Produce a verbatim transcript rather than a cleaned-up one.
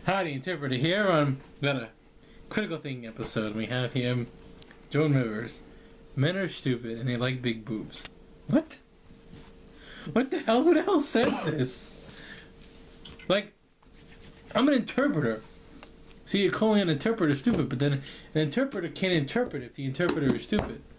Hi, the interpreter here on got a critical thinking episode. We have here Joan Rivers. Men are stupid and they like big boobs. What? What the hell? Who the hell says this? Like, I'm an interpreter. So you're calling an interpreter stupid, but then an interpreter can't interpret if the interpreter is stupid.